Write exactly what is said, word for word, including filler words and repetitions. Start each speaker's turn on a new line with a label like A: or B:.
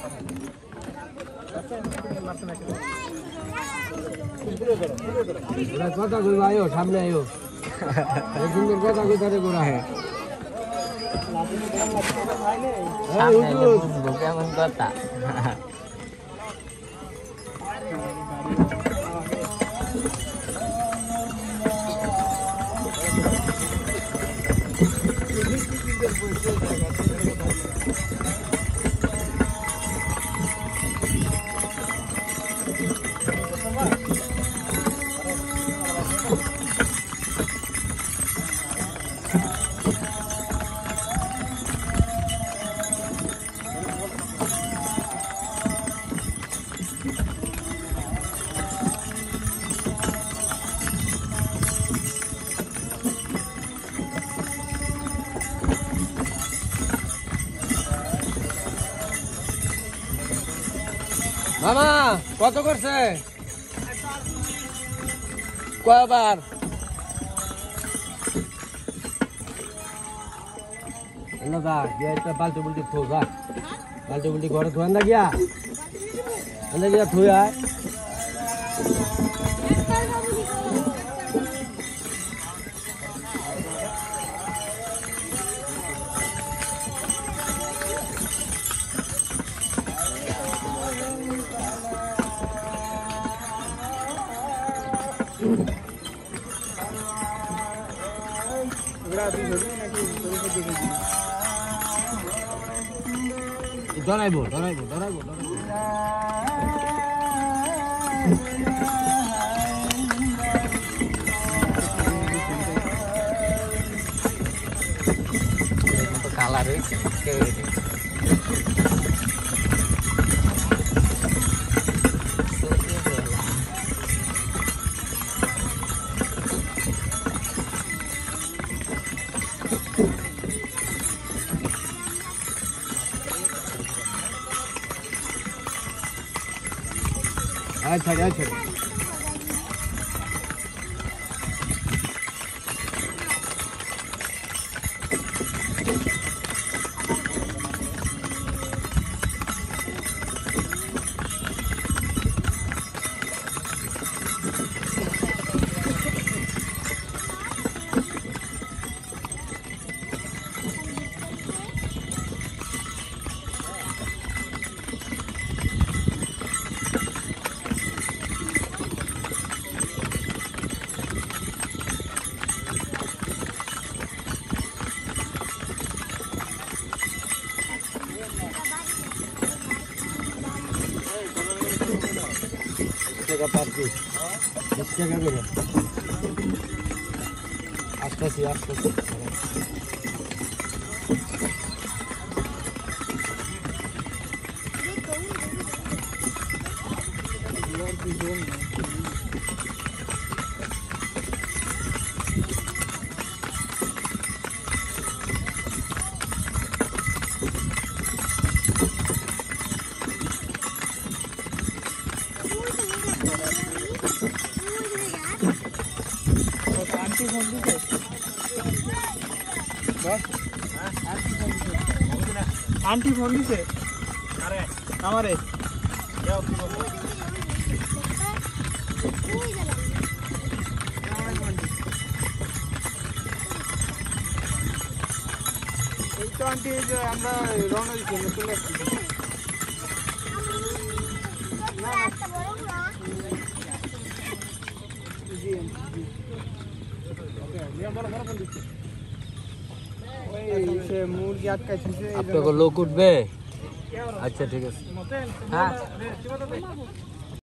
A: কথা কইবা আয়ো সামনে আয়ো সুন্দর কথা কইতারে গোরা হে কেমন কথা মামা কত করছে কয়বার বালতি বুলটি থো যা বালতি বুলটি ঘরে থো আন্দা গিয়া আন্দা গিয়া থুই আয় ধরাইবো ধরাইবো ধরাইবো কালার अच्छा अच्छा টাকা পার পিস বিশ টাকা করে আসতেছি আসতেছি
B: आंटी फोन दिसे अरे हमारे जाओ की बोल এই তো আন্টি যে আমরা রওনা দিছি চলে আসছি না একটা বড় না জি জি ওকে নিয়ে বড় বড় ফোন দিছি সে মুরগি আটকাইছে
A: আপনাকে লোক উঠবে আচ্ছা ঠিক আছে হ্যাঁ